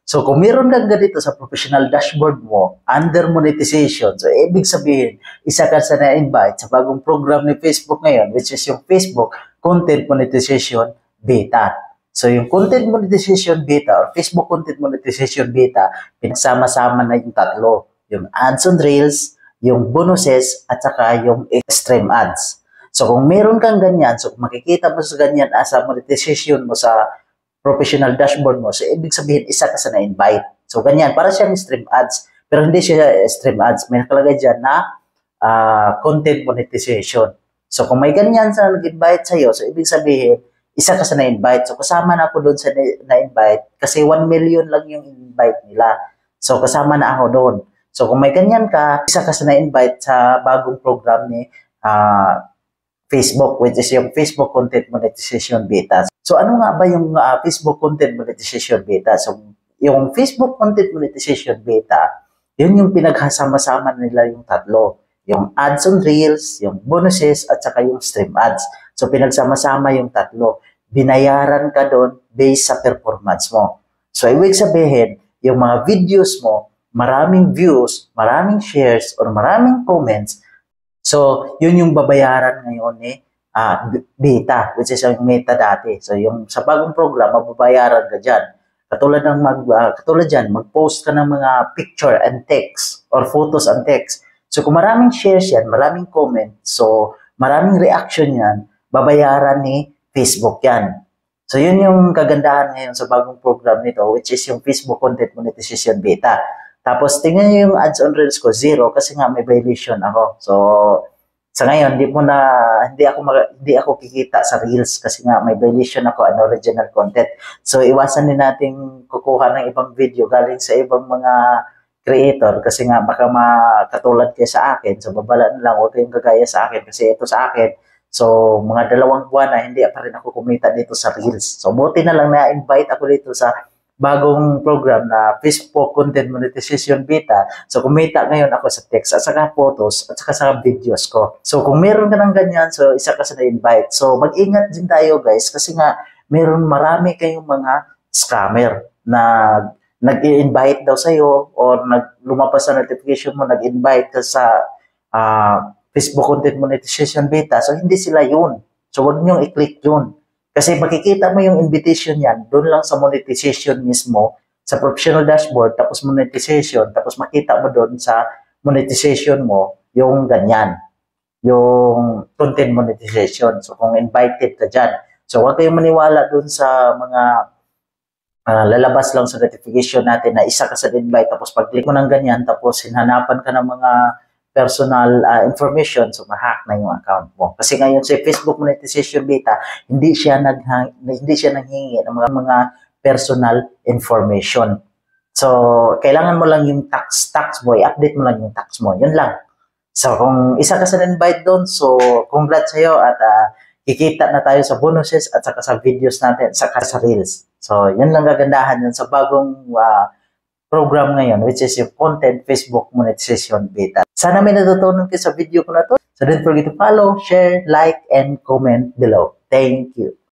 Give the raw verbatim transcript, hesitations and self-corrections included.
So kung meron kang ganito sa professional dashboard mo, under monetization, so ibig sabihin, isa ka sa na-invite sa bagong program ni Facebook ngayon, which is yung Facebook Content Monetization Beta. So yung Content Monetization Beta or Facebook Content Monetization Beta, pinagsama-sama na yung tatlo. Yung ads on Reels, yung bonuses, at saka yung extreme ads. So kung meron kang ganyan, so kung makikita mo sa ganyan as a monetization mo sa professional dashboard mo, so ibig sabihin, isa ka sa na-invite. So, ganyan, para siyang stream ads. Pero hindi siya stream ads. May nakalagay dyan na uh, content monetization. So, kung may ganyan sa nag-invite sa'yo, so ibig sabihin, isa ka sa na-invite. So, kasama na ako doon sa na-invite kasi one million lang yung invite nila. So, kasama na ako doon. So, kung may ganyan ka, isa ka sa na-invite sa bagong program ni uh, Facebook, which is yung Facebook Content Monetization Beta. So, ano nga ba yung uh, Facebook Content Monetization Beta? So, yung Facebook Content Monetization Beta, yun yung pinaghasama-sama nila yung tatlo. Yung ads on Reels, yung bonuses, at saka yung stream ads. So, pinagsama-sama yung tatlo. Binayaran ka doon based sa performance mo. So, ibig sabihin, yung mga videos mo, maraming views, maraming shares, or maraming comments. So, yun yung babayaran ngayon ni eh, uh, beta, which is yung meta dati. So, yung sa bagong program, mababayaran ka dyan. Katulad ng mag, uh, katulad dyan, mag-post ka ng mga picture and text or photos and text. So, kung maraming shares yan, maraming comment, so maraming reaction yan, babayaran ni Facebook yan. So, yun yung kagandahan ngayon sa bagong program nito, which is yung Facebook Content Monetization Beta. Tapos, tingnan nyo yung ads on Reels ko, zero, kasi nga may violation ako. So, sa ngayon, hindi mo na, hindi ako, hindi ako kikita sa Reels kasi nga may violation ako, an original content. So, iwasan din natin kukuha ng ibang video galing sa ibang mga creator kasi nga baka makatulad kayo sa akin. So, babala na lang, huwag kayong gagaya sa akin kasi ito sa akin. So, mga dalawang buwan na hindi pa rin ako kumita dito sa Reels. So, buti na lang na-invite ako dito sa bagong program na Facebook Content Monetization Beta. So, kumita ngayon ako sa text at saka photos at saka sa videos ko. So, kung meron ka ng ganyan, so isa ka sa na-invite. So, mag-ingat din tayo guys kasi nga meron marami kayong mga scammer na nag-i-invite daw sa'yo or nag lumabas sa notification mo, nag-invite ka sa uh, Facebook Content Monetization Beta. So, hindi sila yun. So, huwag niyong i-click yun. Kasi makikita mo yung invitation yan, doon lang sa monetization mismo, sa professional dashboard, tapos monetization, tapos makita mo doon sa monetization mo, yung ganyan, yung content monetization. So, kung invited ka dyan. So, huwag kayong maniwala doon sa mga uh, lalabas lang sa notification natin na isa ka sa invite, tapos pag-click mo ng ganyan, tapos hinanapan ka ng mga personal uh, information, so ma-hack na yung account mo. Kasi ngayon sa Facebook Monetization Beta, hindi siya nag hindi siya nanghingi ng mga mga personal information. So, kailangan mo lang yung tax tax mo, i-update mo lang yung tax mo. Yun lang. So, kung isa ka sa invite doon, so congrats sa'yo at uh, kikita na tayo sa bonuses at saka sa videos natin, saka sa Reels. So, yun lang kagandahan yun sa bagong uh, program ngayon, which is yung Content Facebook Monetization Beta. Sana may natutunan kayo sa video ko na to. So don't forget to follow, share, like, and comment below. Thank you.